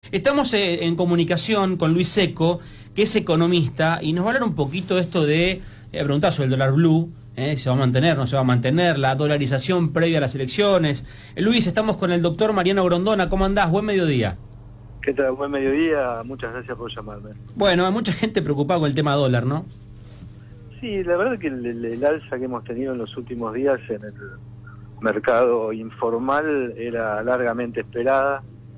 Estamos en comunicación con Luis Secco, que es economista, y nos va a hablar un poquito esto de, preguntar sobre el dólar blue, ¿se va a mantener, no se va a mantener, la dolarización previa a las elecciones? Luis, estamos con el doctor Mariano Grondona. ¿Cómo andás? Buen mediodía. ¿Qué tal? Buen mediodía, muchas gracias por llamarme. Bueno, hay mucha gente preocupada con el tema dólar, ¿no? Sí, la verdad que el alza que hemos tenido en los últimos días en el mercado informal era largamente esperada.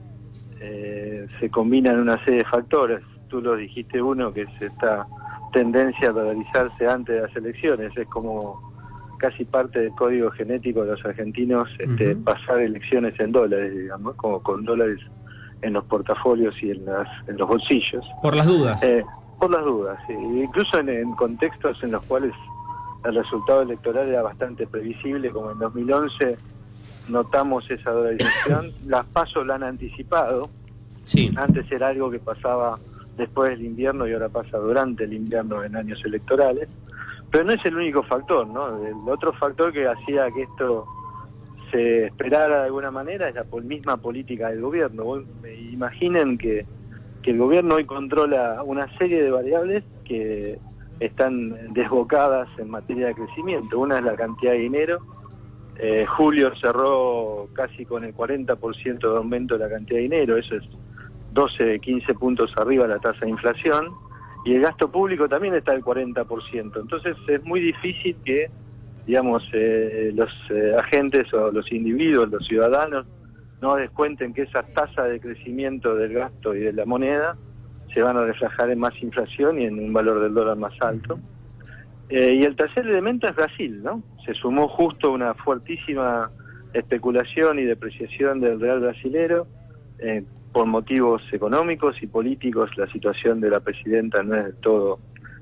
Se combinan una serie de factores. Tú lo dijiste uno, que es esta tendencia a dolarizarse antes de las elecciones. Es como casi parte del código genético de los argentinos pasar elecciones en dólares, digamos, como con dólares en los portafolios y en los bolsillos. Por las dudas. Por las dudas, sí. Incluso en contextos en los cuales el resultado electoral era bastante previsible, como en 2011 notamos esa dolarización. Las PASO la han anticipado. Sí. Antes era algo que pasaba después del invierno y ahora pasa durante el invierno en años electorales. Pero no es el único factor, ¿no? El otro factor que hacía que esto se esperara de alguna manera es la misma política del gobierno. Imaginen que el gobierno hoy controla una serie de variables que están desbocadas en materia de crecimiento. Una es la cantidad de dinero. Julio cerró casi con el 40% de aumento de la cantidad de dinero, eso es 12, 15 puntos arriba la tasa de inflación, y el gasto público también está al 40%. Entonces es muy difícil que, digamos, los agentes o los individuos, los ciudadanos, no descuenten que esas tasas de crecimiento del gasto y de la moneda se van a reflejar en más inflación y en un valor del dólar más alto. Y el tercer elemento es Brasil, ¿no? Se sumó justo una fuertísima especulación y depreciación del real brasilero. Por motivos económicos y políticos, la situación de la presidenta no es del todo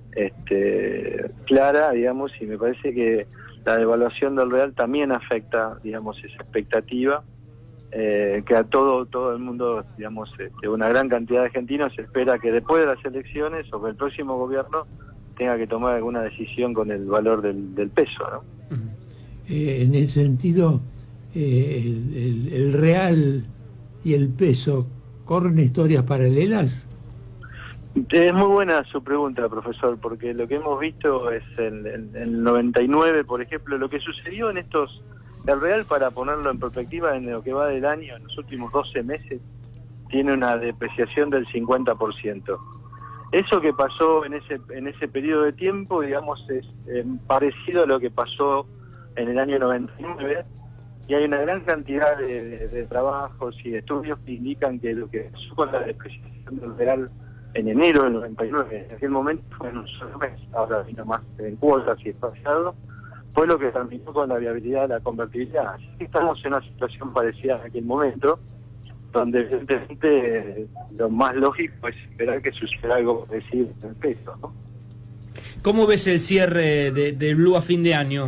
clara, digamos, y me parece que la devaluación del real también afecta, digamos, esa expectativa, que a todo el mundo, digamos, una gran cantidad de argentinos espera que después de las elecciones o que el próximo gobierno tenga que tomar alguna decisión con el valor del peso, ¿no? En ese sentido, el real y el peso corren historias paralelas. Es muy buena su pregunta, profesor, porque lo que hemos visto es en el 99, por ejemplo, lo que sucedió en el real, para ponerlo en perspectiva, en lo que va del año, en los últimos 12 meses, tiene una depreciación del 50%. Eso que pasó en ese periodo de tiempo, digamos, es parecido a lo que pasó en el año 99, y hay una gran cantidad de trabajos y estudios que indican que lo que pasó con la depreciación del real en enero del 99, en aquel momento fue en un solo mes, ahora vino más en cuotas y espaciado, fue lo que terminó con la viabilidad de la convertibilidad. Así que estamos en una situación parecida en aquel momento, donde evidentemente lo más lógico es esperar que suceda algo parecido en el peso, ¿no? ¿Cómo ves el cierre de Blue a fin de año?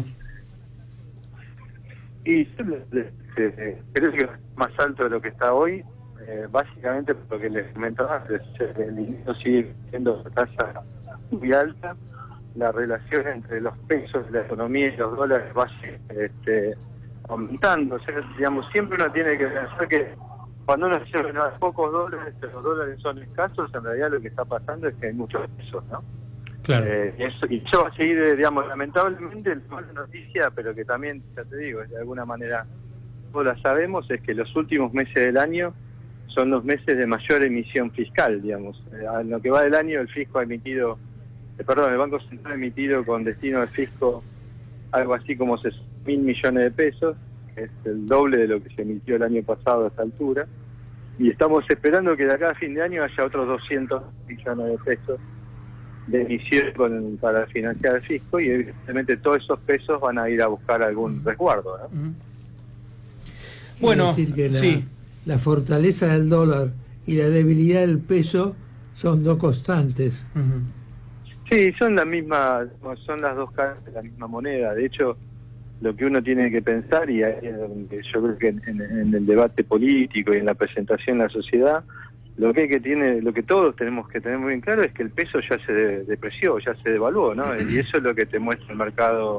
Y creo que es más alto de lo que está hoy, básicamente por lo que les comentaba antes. El dinero sigue siendo una tasa muy alta, la relación entre los pesos, la economía y los dólares va aumentando. O sea, digamos, siempre uno tiene que pensar que cuando uno dice que no hay pocos dólares, que los dólares son escasos, en realidad lo que está pasando es que hay muchos pesos, ¿no? Claro. Y eso va a seguir, digamos, lamentablemente, la mala noticia, pero que también, ya te digo, de alguna manera todos la sabemos, es que los últimos meses del año son los meses de mayor emisión fiscal, digamos. En lo que va del año, el fisco ha emitido, el Banco Central ha emitido con destino al fisco algo así como 6.000 millones de pesos, que es el doble de lo que se emitió el año pasado a esta altura, y estamos esperando que de acá a fin de año haya otros 200 millones de pesos de emisión para financiar el fisco, y evidentemente todos esos pesos van a ir a buscar algún resguardo, ¿no? Bueno, decir que la fortaleza del dólar y la debilidad del peso son dos constantes. Sí, son las dos caras de la misma moneda. De hecho, lo que uno tiene que pensar, y yo creo que en el debate político y en la presentación en la sociedad, lo que todos tenemos que tener muy bien claro es que el peso ya se depreció, ya se devaluó, ¿no? Y eso es lo que te muestra el mercado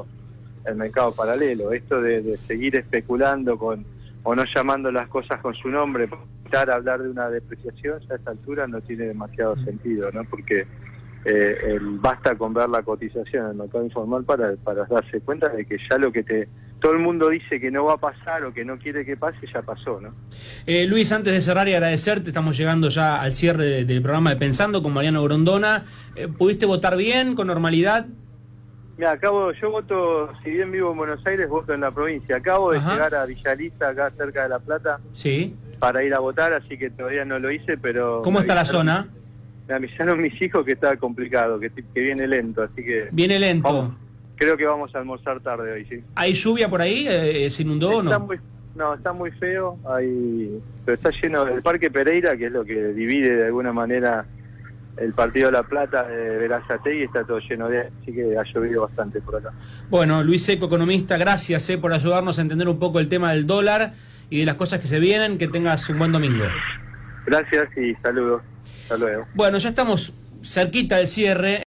paralelo. Esto de seguir especulando o no llamando las cosas con su nombre, evitar hablar de una depreciación ya a esta altura no tiene demasiado sentido, ¿no? Porque basta con ver la cotización en el mercado informal para darse cuenta de que ya lo que todo el mundo dice que no va a pasar o que no quiere que pase, ya pasó, ¿no? Luis, antes de cerrar y agradecerte, estamos llegando ya al cierre del programa de Pensando con Mariano Grondona. ¿Pudiste votar bien, con normalidad? Mira, yo voto, si bien vivo en Buenos Aires, voto en la provincia. Acabo de llegar a Villalista, acá cerca de La Plata, sí, para ir a votar, así que todavía no lo hice, pero... ¿Cómo está la zona? Me avisaron mis hijos que está complicado, que viene lento, así que... Viene lento. Vamos, creo que vamos a almorzar tarde hoy, sí. ¿Hay lluvia por ahí? ¿Se inundó o no? No, está muy feo, pero está lleno del Parque Pereira, que es lo que divide de alguna manera el partido de La Plata de Berazategui, está todo lleno de... Así que ha llovido bastante por acá. Bueno, Luis Secco, economista, gracias por ayudarnos a entender un poco el tema del dólar y de las cosas que se vienen. Que tengas un buen domingo. Gracias y saludos. Hasta luego. Bueno, ya estamos cerquita del cierre.